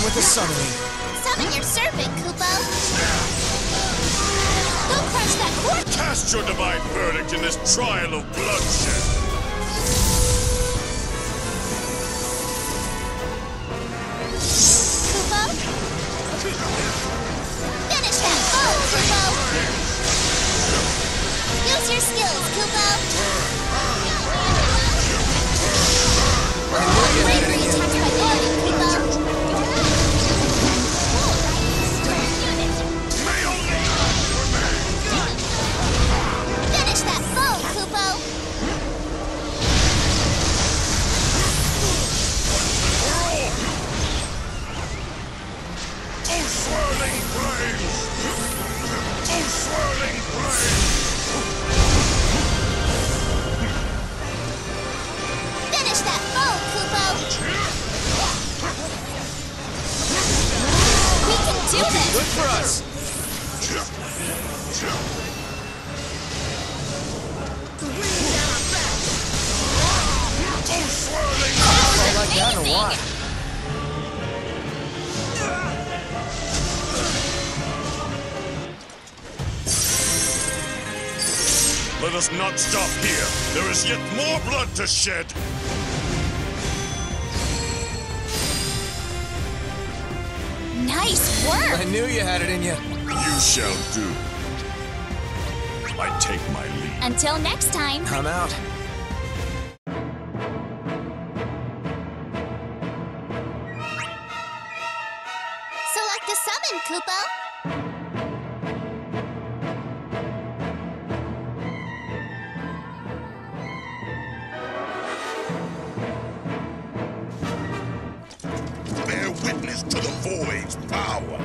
with the summoning. Summon your serpent, Kupo. Go crush that core. Cast your divine verdict in this trial of bloodshed. Kupo. Finish that foe, Kupo. Use your skills, Kupo. Bravely attacked by Warning, Kupo. Finish that foe, Kupo. Oh, swirling flames! Oh, swirling flames! Finish that foe, Kupo. We can do this. Good for us. Oh, swirling All like that or what? Let us not stop here. There is yet more blood to shed. Nice work. I knew you had it in you. You shall do. I take my leave. Until next time. I'm out. Select a summon, Kupo. Bear witness to the void's power.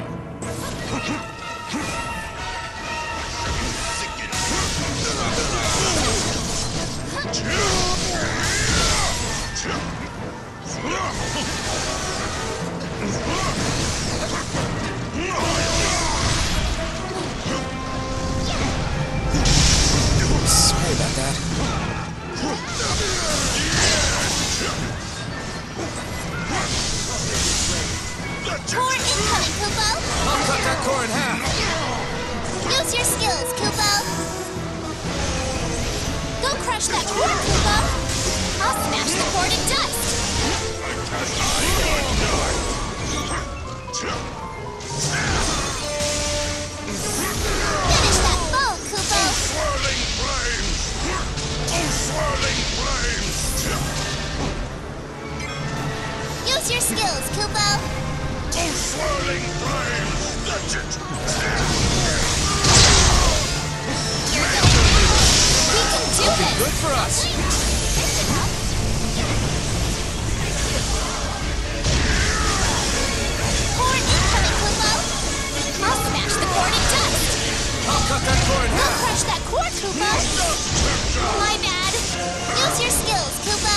Sorry about that. Core incoming, Kupo. I'll cut that core in half. Use your skills, Kupo. Go crush that core, Kupo. I'll smash the core to dust. Finish that foe, Kupo. Swirling flames! Oh, swirling flames! Use your skills, Kupo. Oh, swirling flames! That's it! We can do this. Good for us. Core incoming, Kupo. I'll smash the core to dust. I'll cut that core in Go half. crush that core, Kupo. My bad. Use your skills, Kupo.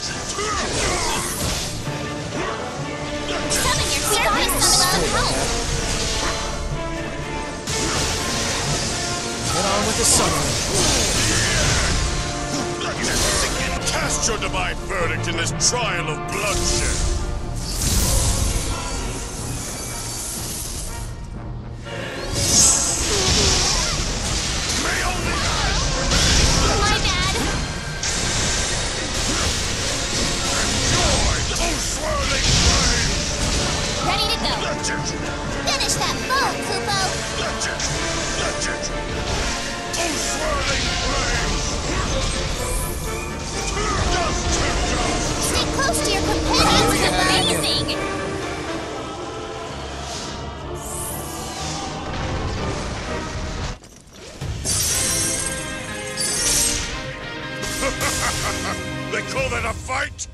Summon your serpent, Kupo. Help. Get on with the summoning. Cast your divine verdict in this trial of bloodshed. May only My bad. joy! Oh, swirling flames! Ready to go. That's it! Finish that foe, Kupo. That's it! That's it! Oh, swirling flames! Dust to dust! Stay close to your companions. Yeah. Amazing. They call that a fight?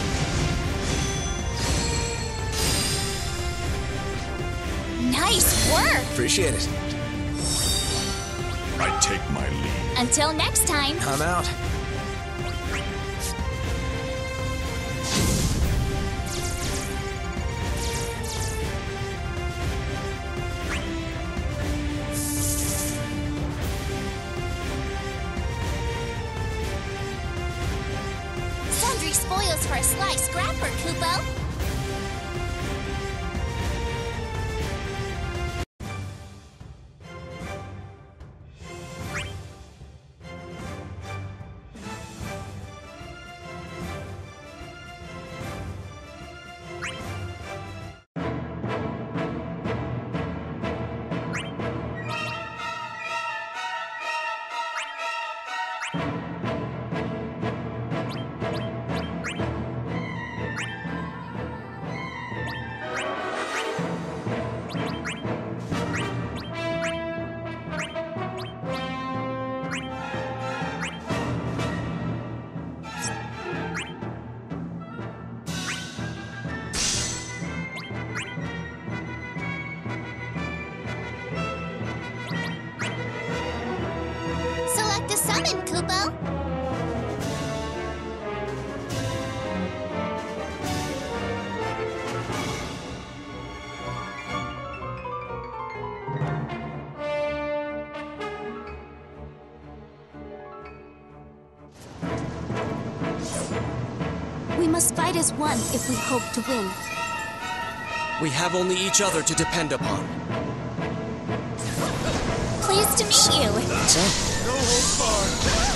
Nice work. Appreciate it. I take my leave. Until next time. I'm out. Sundry spoils for a sly scrapper, Kupo. to summon, Kupo. We must fight as one if we hope to win. We have only each other to depend upon. Pleased to meet you. That's it. No holds barred.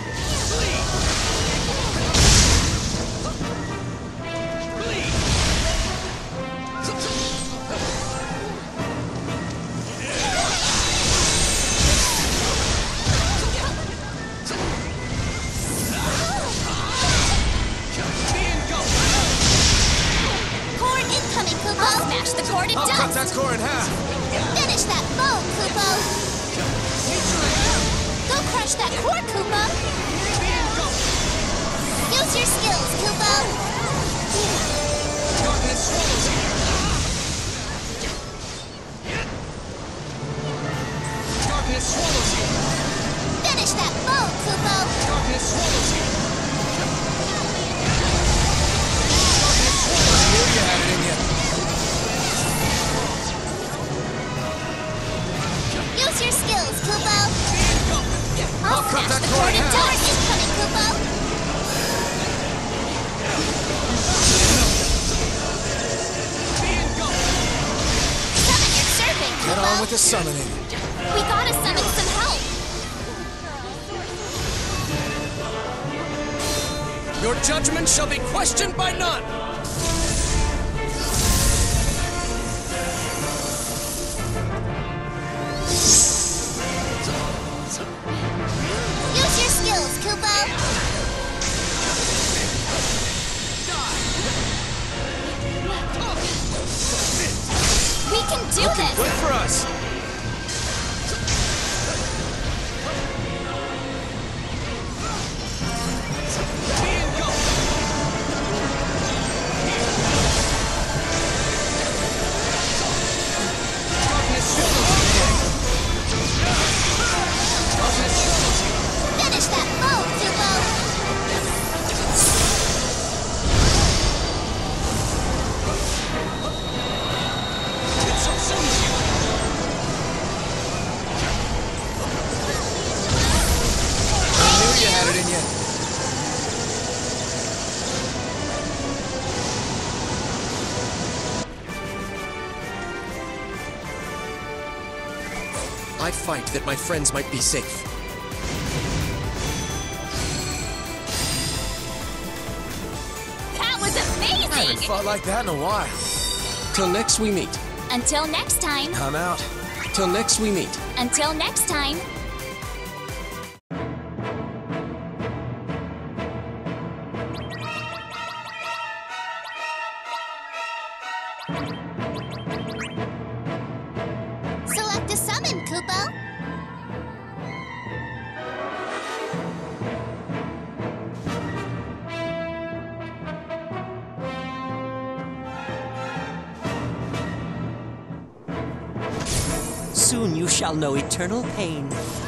Cord incoming, Kupo. I'll smash the cord in I'll cut that dust. core in half. Finish that foe, Kupo. Go crush that core, Kupo. Use your skills, Kupo. Darkness swallows you. Darkness swallows you. Finish that foe, Kupo. Darkness swallows you. Darkness swallows you. Knew you had it in you. Use your skills, Kupo. I'll cut smash that the cord cord in in half. dust. Incoming, Kupo. Summon your servant, Get Kupo. on with the summoning. We gotta summon some help. Your judgment shall be questioned by none. Use your skills, Kupo. We can do this. Good for us. Finish that foe, Kupo. Knew you had it in you. I fight that my friends might be safe. That was I haven't amazing. fought like that in a while. Till next we meet. Until next time. I'm out. Till next we meet. Until next time. Select a summon, Kupo. Soon you shall know eternal pain.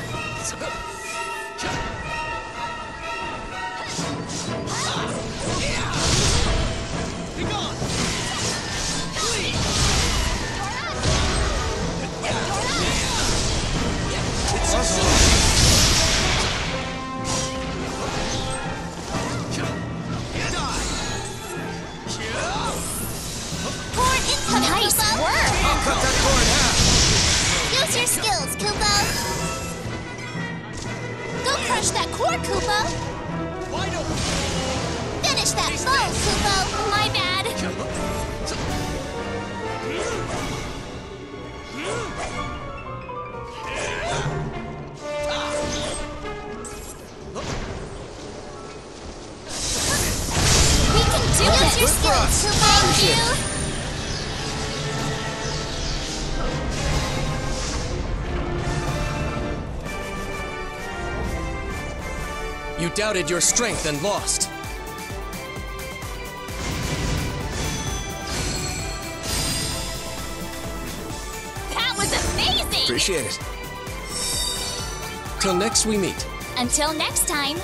Cord incoming, Nice Kupo. work! I'll cut that core in half. Use your skills, Kupo. Go crush that core, Kupo. Finish that foe, Kupo. My bad. We can do this. Use your Good for us. skills, Kupo. Thank you. You doubted your strength and lost. That was amazing. Appreciate it. Till next we meet. Until next time.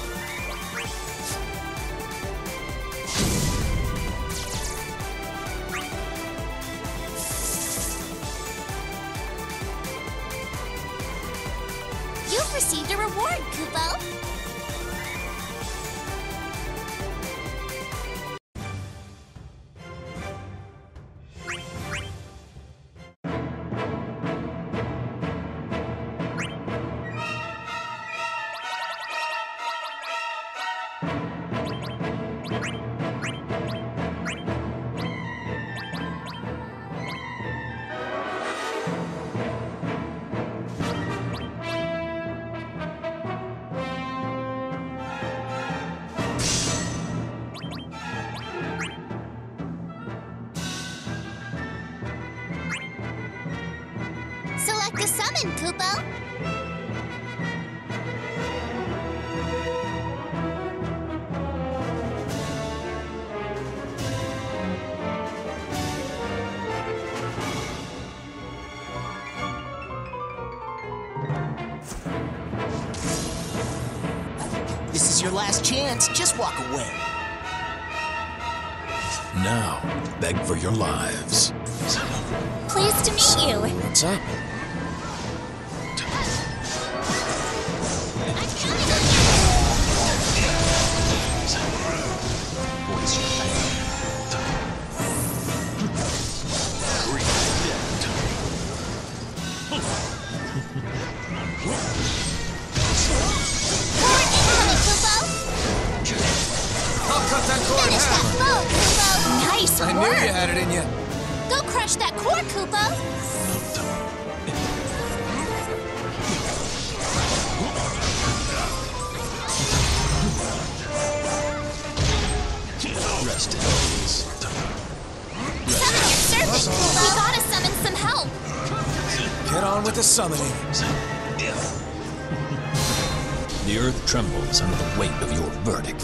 You've received a reward, Kupo. Select a summon, Kupo. This is your last chance. Just walk away. Now, beg for your lives. Pleased to meet you. What's up? Voice your I'll cut that cord in Finish half. that bow, Kupo! Nice I work! knew you had it in you. Go crush that core, Kupo! rest in peace. Summon your servant, Kupo! We gotta summon some help! Get on with the summoning. The earth trembles under the weight of your verdict.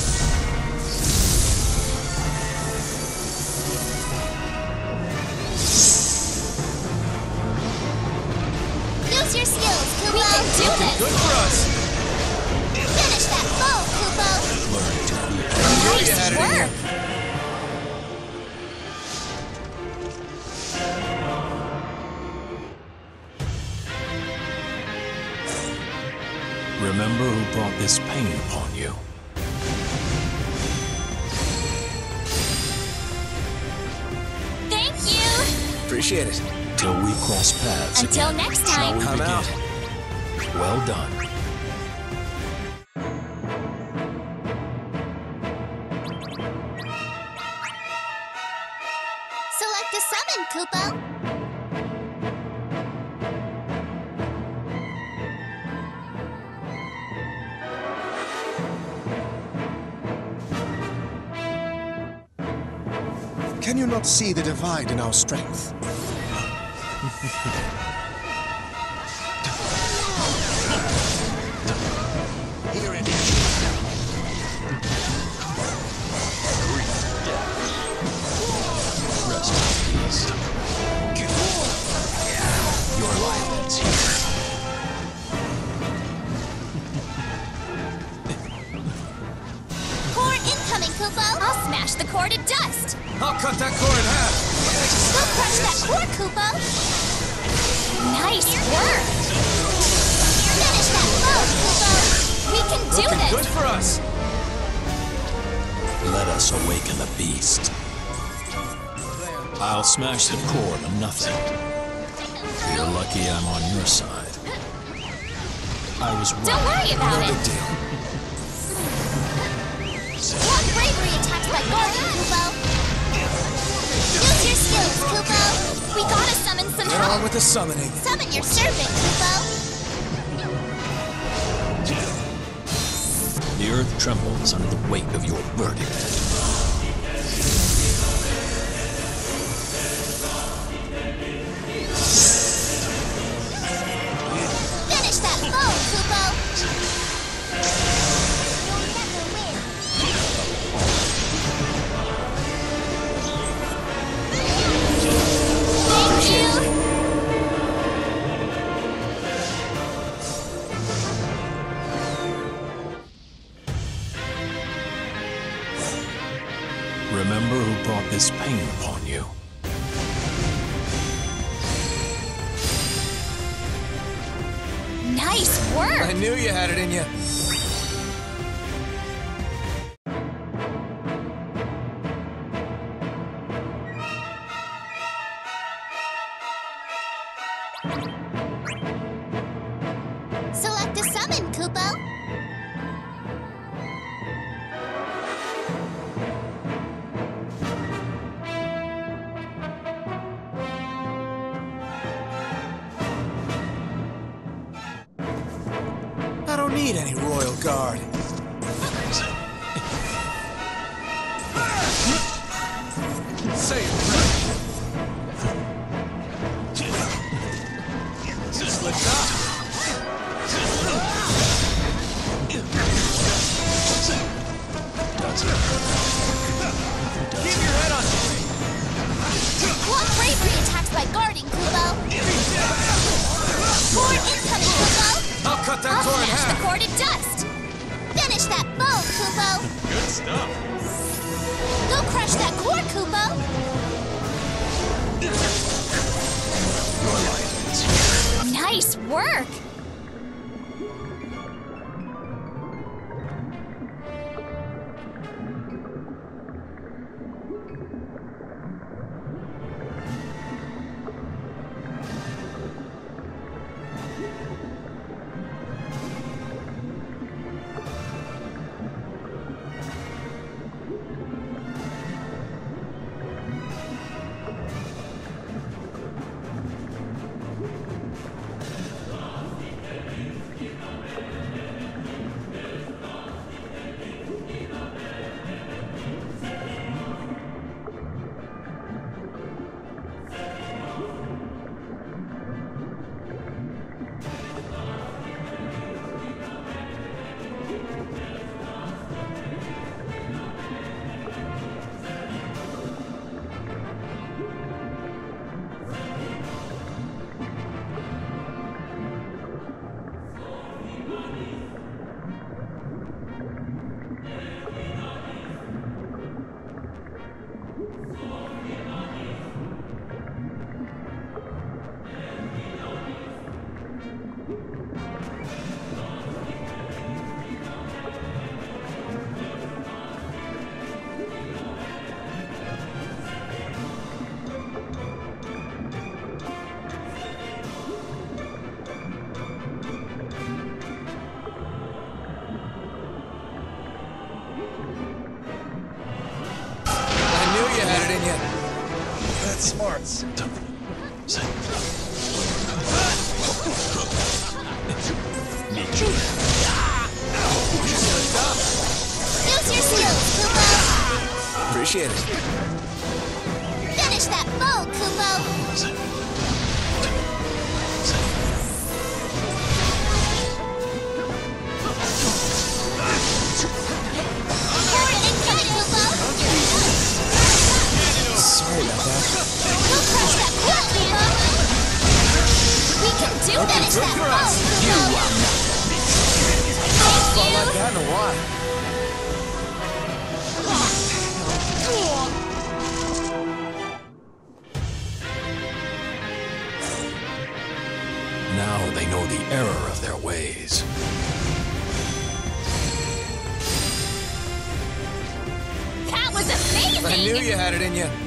Use your skills, Kupo! We can do this! Good for us. Finish that bow, Kupo! Learn to hear. I knew you had Nice it in work! you. Remember who brought this pain upon you. Thank you! Appreciate it. Till we cross paths Until again. next Shall time. we I'm begin? out. Well done. Select a summon, Kupo! Can you not see the divide in our strength? Here it is. Rest in peace. Your life ends here. Core incoming, Kupo! I'll smash the core to dust! I'll cut that cord in half. Go crush that core, Kupo! Nice work! Finish that bow, Kupo! We can do Looking this! good for us. Let us awaken the beast. I'll smash the core to nothing. You're lucky I'm on your side. I was wrong. Don't worry about No it! big deal. Walk bravery attacks by guarding, Kupo! Use your skills, Kupo! We gotta summon some Get on help! with the summoning. Summon your servant, Kupo! The earth trembles under the weight of your verdict. Finish that bow, Kupo! Thank you! remember who brought this pain upon you. Nice work! I knew you had it in you. Select a summon, Kupo. I don't need any royal guard. Say it, just slipped up. Keep your head on straight. Block bravery attacks by guarding, Kupo. Core incoming, Kupo. I'll cut that I'll core in smash the half. core to dust. Finish that bow, Kupo. Good stuff. Go crush that core, Kupo. Nice work. You had it in you. That's smarts. Use your skills, Kupo. Appreciate it. Finish that bow, Kupo. Core incoming, Kupo. Sorry about that. Go crush that core, Kupo. We can do finish that bow, Kupo. Felt like that in a while. Now they know the error of their ways. That was amazing! I knew you had it in you.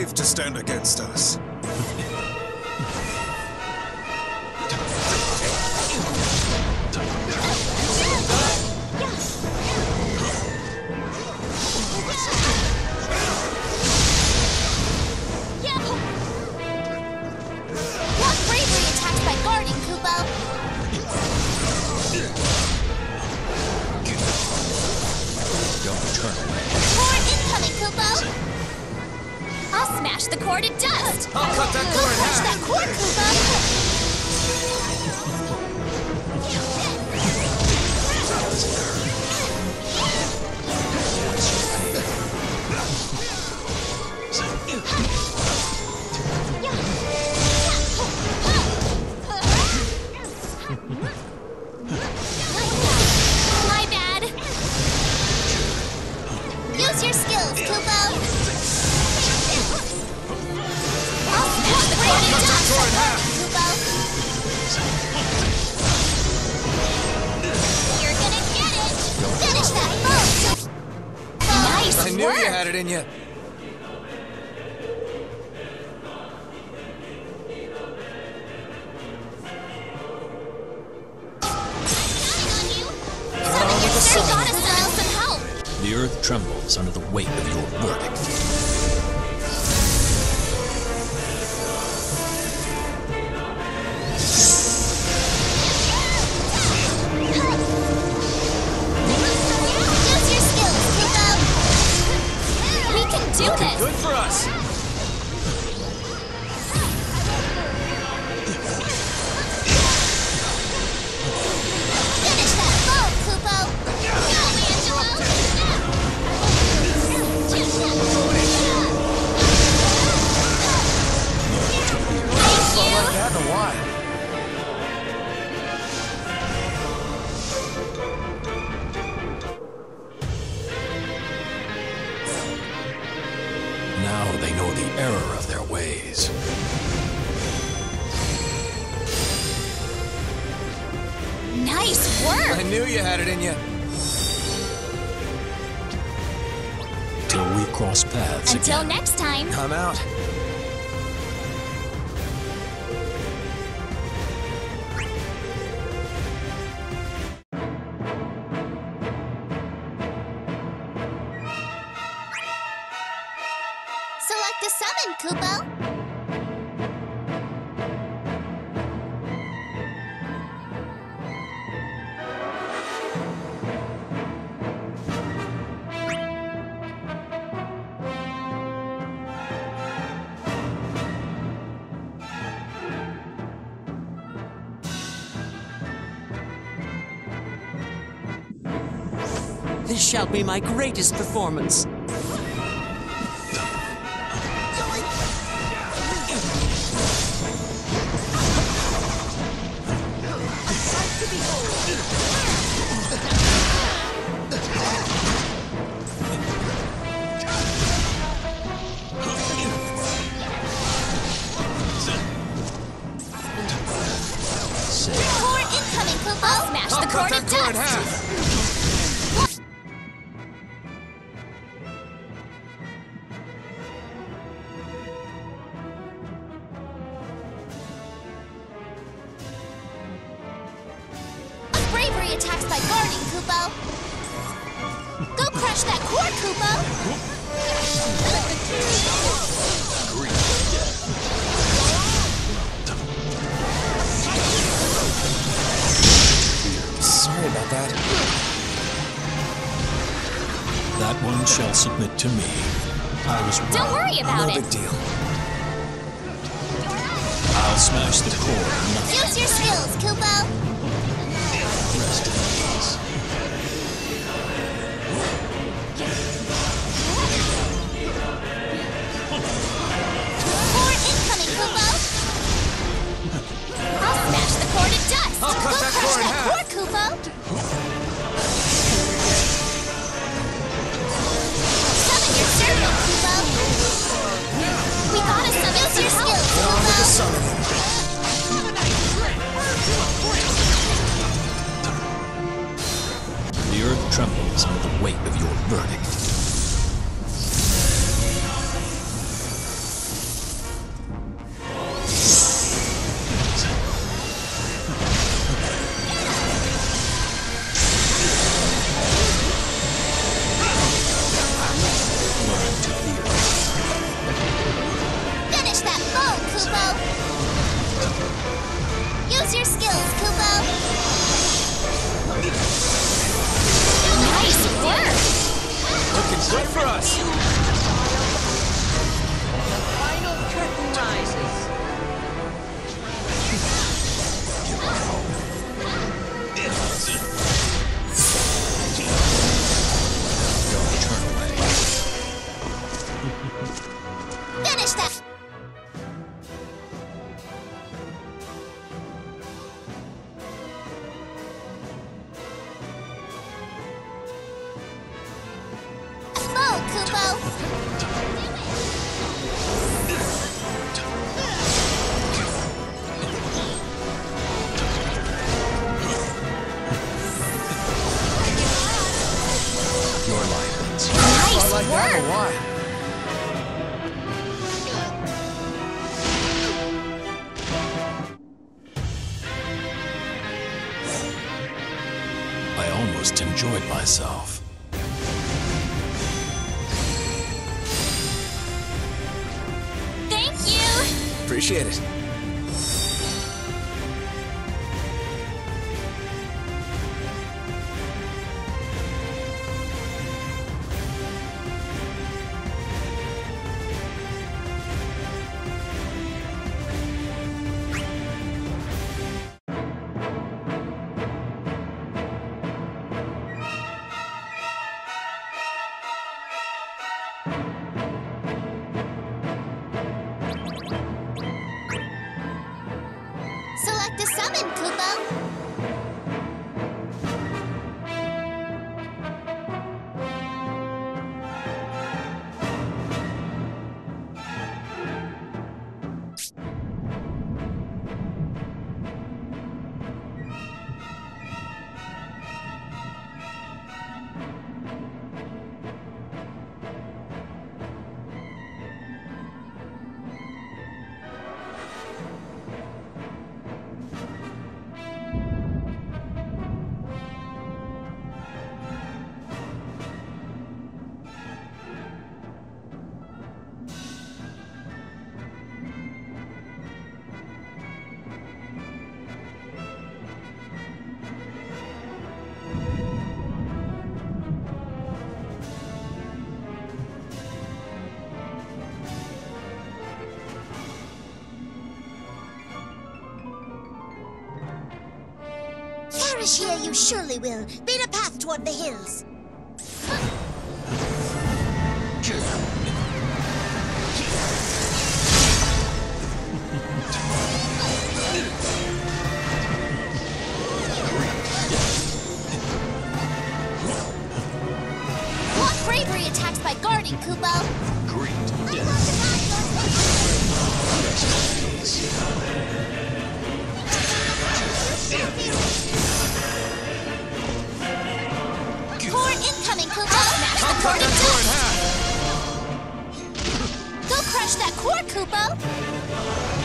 brave to stand against us. What bravery attacks by guarding, Kupo? Don't turn away. Core incoming, Kupo! I'll smash the core to dust! I'll cut that Go core in crush half. that core, Kupo! My bad. Use your skills, Kupo. I'll smash the core to dust, Kupo. You're gonna get it. Finish that foe, Kupo. Nice I knew work. you had it in you. She got us some help. The earth trembles under the weight of your verdict. Use your skills, Kupo. We can do this. Good for us. Finish that foe, Kupo. Go, Felt like that in a while. Now they know the error of their ways. Nice work. I knew you had it in you. Till we cross paths Until again. next time. I'm out. Select a summon, Kupo. This shall be my greatest performance. Core incoming, Kupo. I'll smash the core Cut to that core in dust. half. Bravery attacks by guarding, Kupo. Go crush that core, Kupo. Sorry about that. That one shall submit to me. I was wrong. Don't worry about No it. big deal. I'll smash the core. Nothing. Use your skills, Kupo. Rest in peace. Core incoming, Kupo. I'll smash the core to dust. I'll cut Go that crush core in that half. core, Kupo. Summon your servant, Kupo. We gotta summon your skills, Get on with the Kupo. summoning. The earth trembles under the weight of your verdict. skills, Kupo! Nice work! Looking good for us. Final curtain rises. Don't turn away. Finish that! Mode, Kupo! Your life ends. Nice Like that work! or what? I almost enjoyed myself. Thank you! Appreciate it. Select a summon, Kupo! Perish here you surely will. Beat a path toward the hills. Block bravery attacks by guarding, Kupo! Torn incoming, Kupo! Smash the cord in half! Go crush that core, Kupo!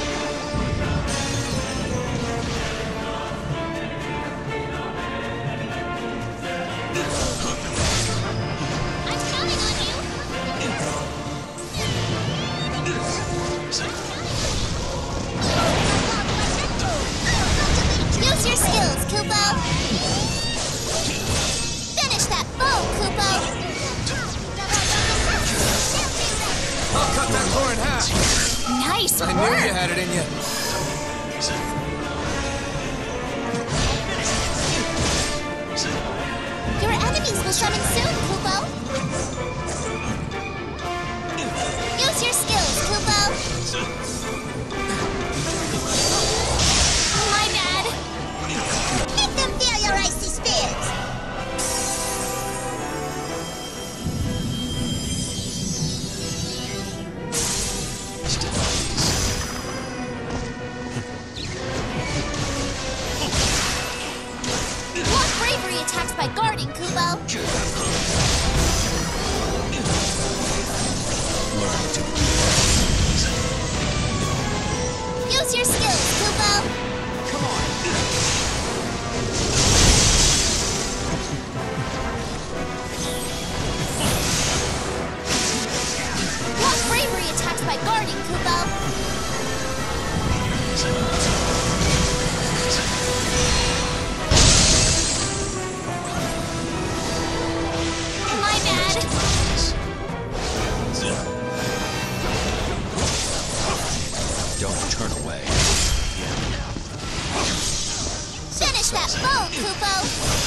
I'm counting on you! Use your skills, Kupo! Finish that bow, Kupo! I'll cut that core in half. Nice I work! knew you had it in you. Your enemies will summon soon, Kupo! Use your skills, Kupo! My bad! Make them feel your icy spears. Block bravery attacks by guarding, Kupo! Use your skills, Kupo! Block bravery attacks by guarding, Kupo! Kupo!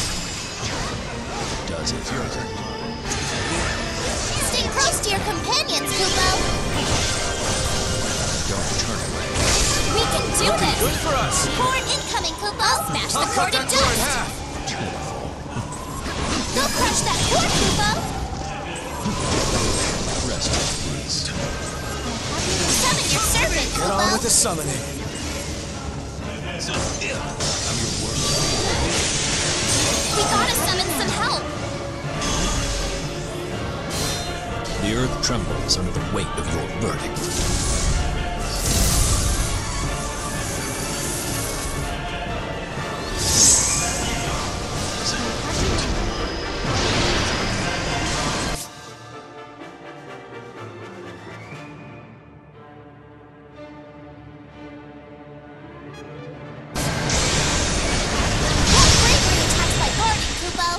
Does it hurt? Stay close to your companions, Kupo! Don't turn away. We can do this! Good for us! Cord incoming, Kupo! Smash the I'll cord cut in that cord in dust! half! Go crush that cord, Kupo! Rest in peace. Summon your serpent, Get on Kupo! with the summoning. We gotta summon some help! The earth trembles under the weight of your verdict. Don't bravery attacks by guarding, Kupo!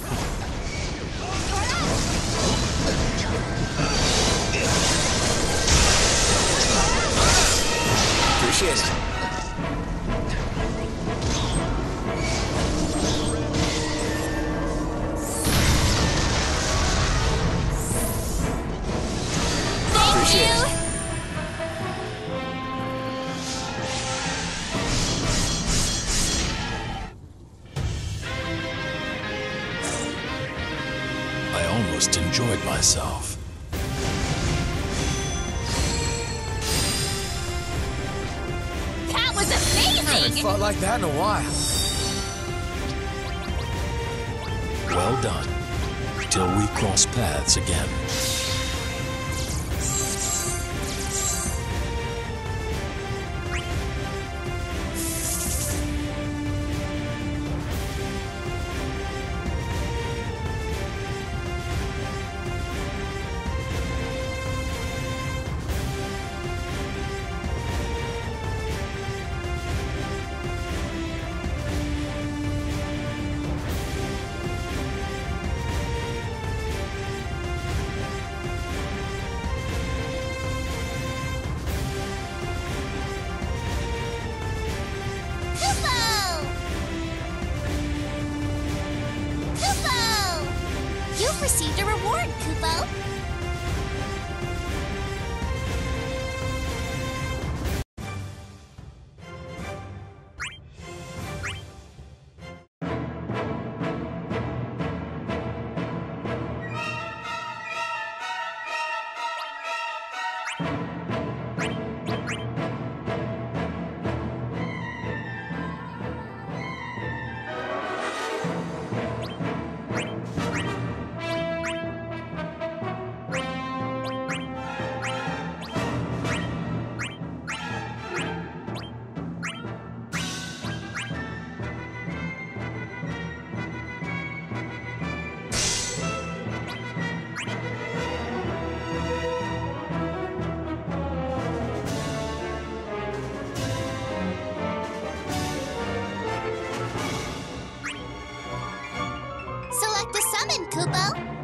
Appreciate it. Thank Appreciate you! it. I almost enjoyed myself. That was Haven't amazing! fought like that in a while. Well done. Till we cross paths again. Kupo! Kupo! You've received a reward, Kupo! Select a summon, Kupo!